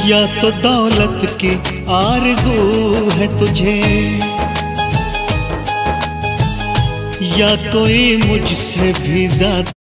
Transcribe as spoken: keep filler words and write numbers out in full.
या तो दौलत की आरज़ू है तुझे, या कोई मुझसे भी ज्यादा